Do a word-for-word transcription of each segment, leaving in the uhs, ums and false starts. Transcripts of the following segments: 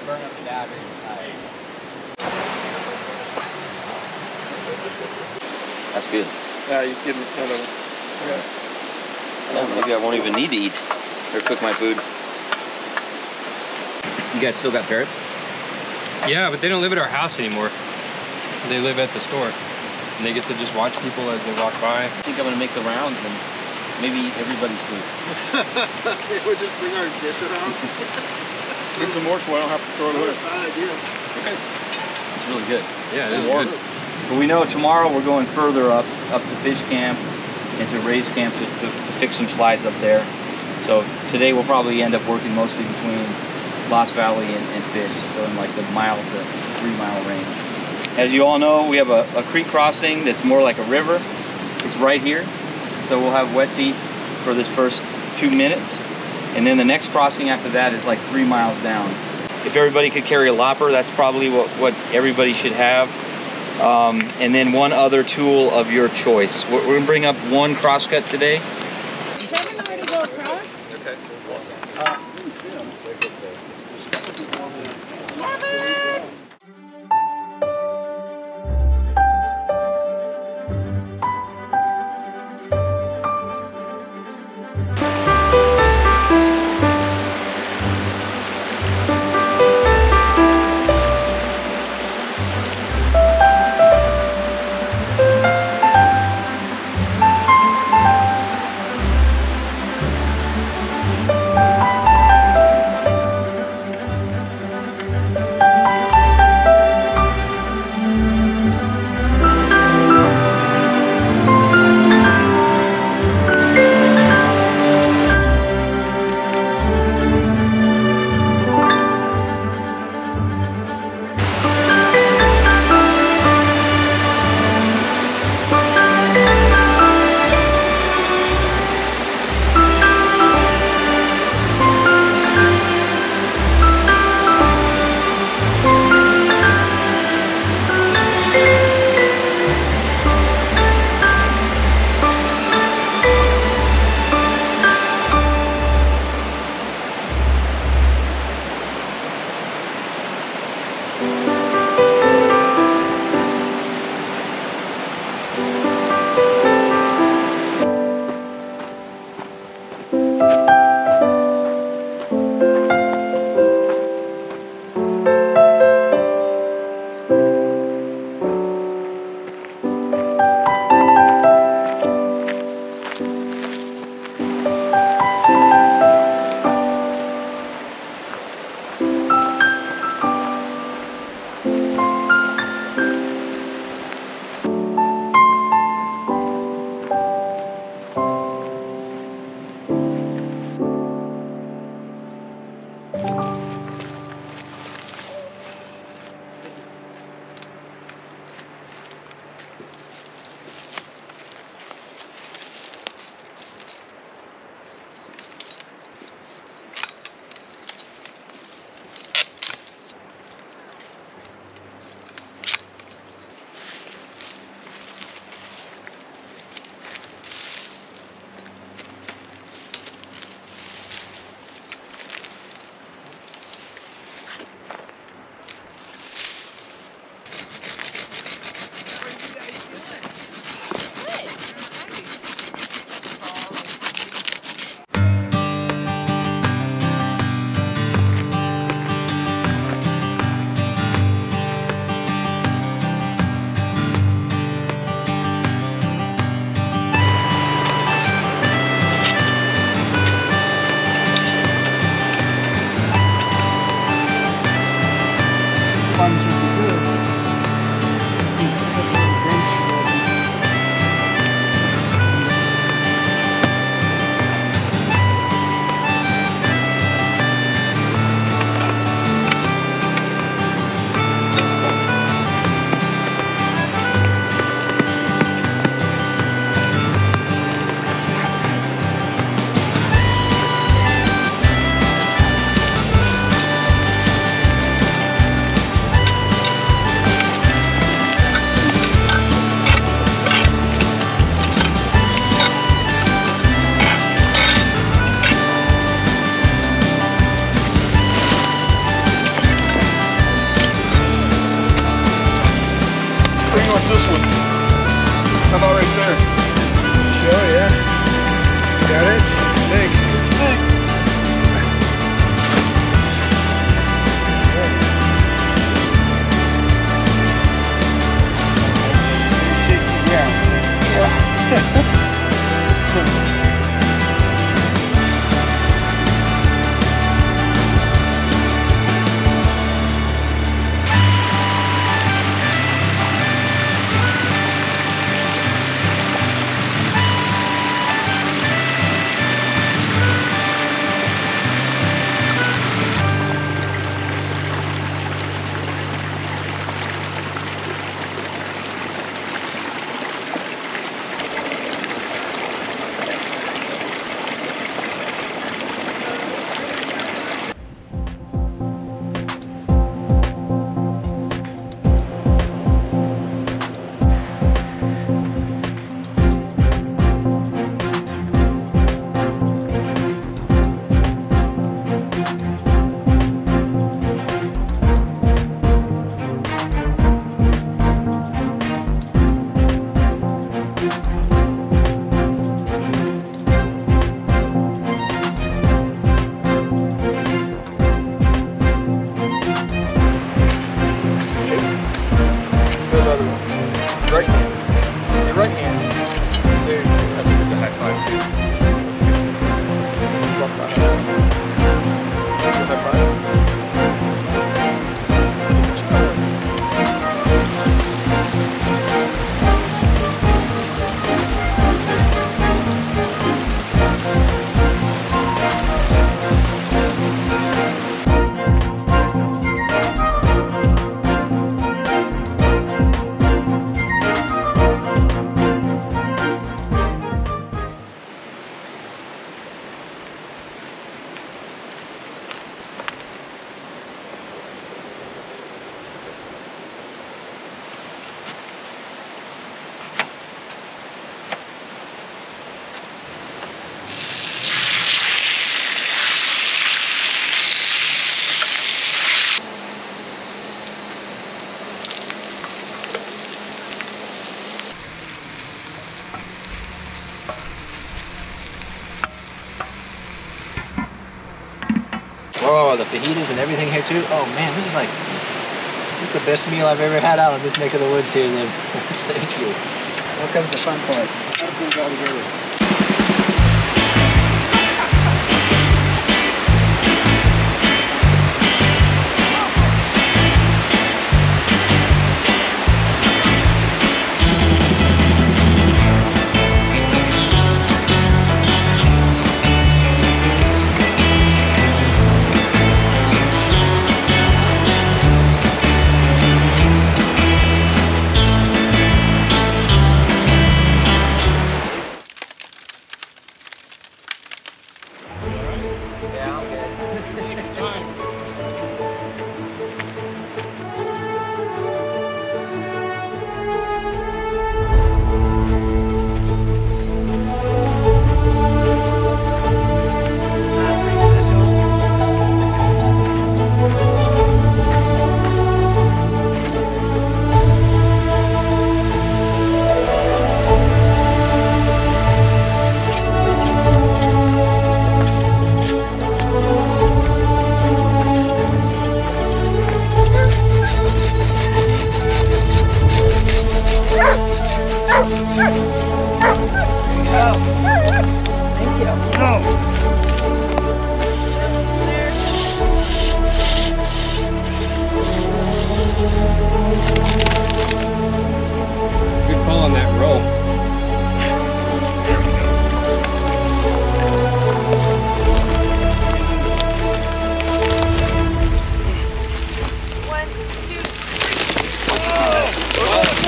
burn up the battery inside. That's good. Yeah, you give me kind of. Yeah. Yeah, maybe I won't even need to eat or cook my food. You guys still got parrots? Yeah, but they don't live at our house anymore. They live at the store. And they get to just watch people as they walk by. I think I'm gonna make the rounds and maybe eat everybody's food. We'll just bring our dish around. Get some more so I don't have to throw it away. Bad idea. Okay. It's really good. Yeah, it is warm. good. But we know tomorrow we're going further up, up to fish camp and to Ray's camp to, to, to fix some slides up there. So today we'll probably end up working mostly between Lost Valley and, and fish, so in like the mile to three mile range. As you all know, we have a, a creek crossing that's more like a river. It's right here. So we'll have wet feet for this first two minutes. And then the next crossing after that is like three miles down. If everybody could carry a lopper, that's probably what, what everybody should have. Um, and then one other tool of your choice. We're, we're gonna bring up one crosscut today. Kevin already go across? Okay. Kevin! Whoa, the fajitas and everything here too. Oh man, this is like, this is the best meal I've ever had out of this neck of the woods here, Liv. Thank you. Now comes the fun part. How to put it all together. Good call on that roll. One, two, three.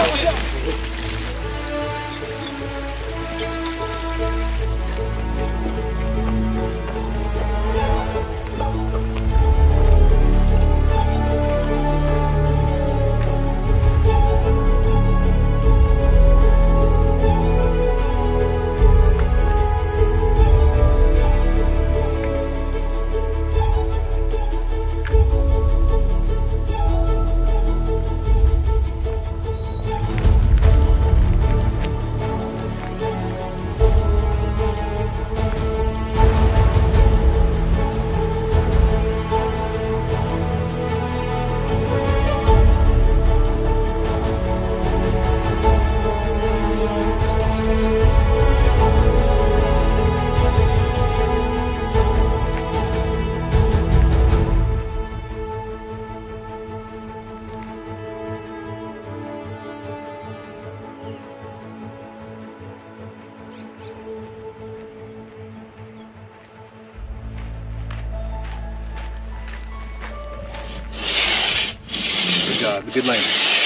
Good job. Good lane.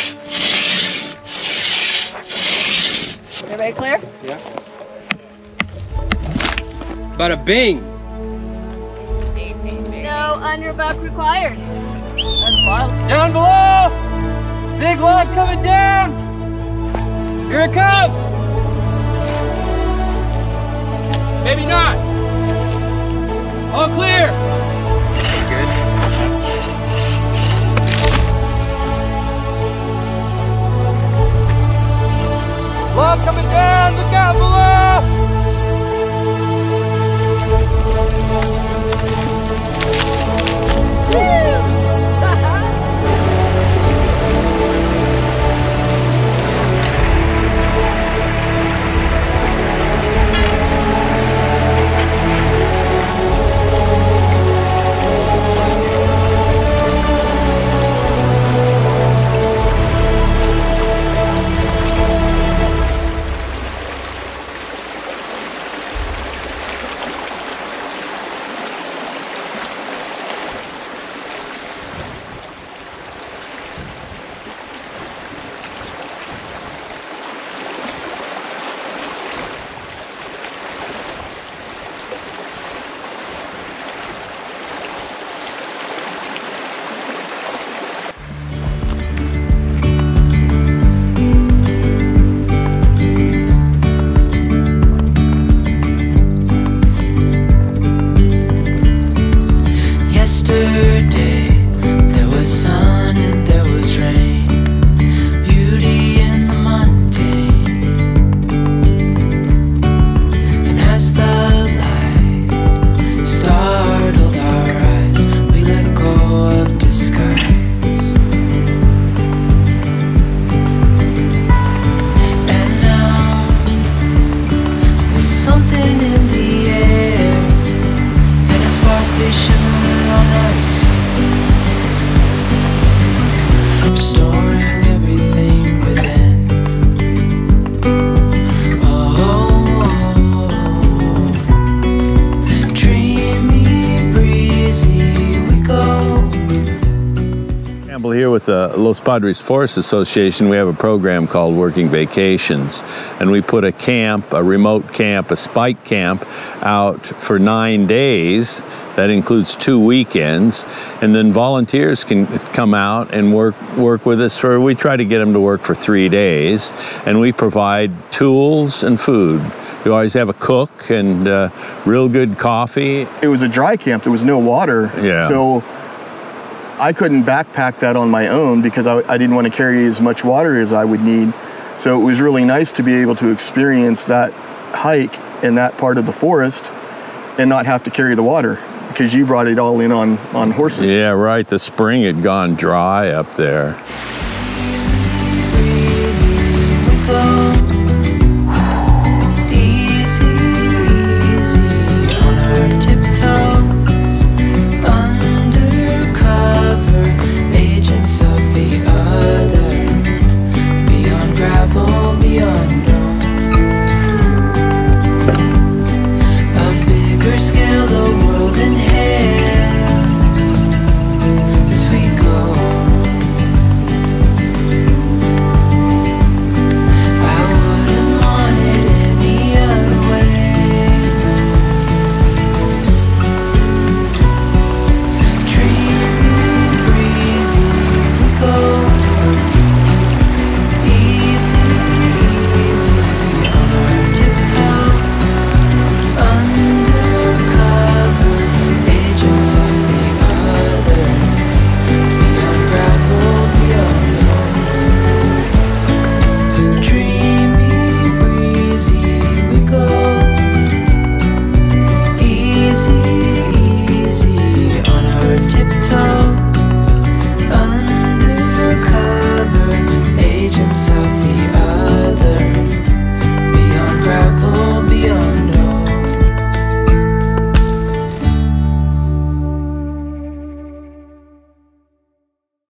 Everybody clear? Bada bing. No underbuck required. That's wild. Down below! Big log coming down! Here it comes! Maybe not. All clear. Good. Log coming down, look out below! Well, here with the Los Padres Forest Association, we have a program called Working Vacations, and we put a camp, a remote camp, a spike camp out for nine days. That includes two weekends, and then volunteers can come out and work work with us for, we try to get them to work for three days, and we provide tools and food. You always have a cook and uh, real good coffee. It was a dry camp, there was no water, Yeah. so I couldn't backpack that on my own because I, I didn't want to carry as much water as I would need. So it was really nice to be able to experience that hike in that part of the forest and not have to carry the water, because you brought it all in on, on horses. Yeah, right. The spring had gone dry up there. Go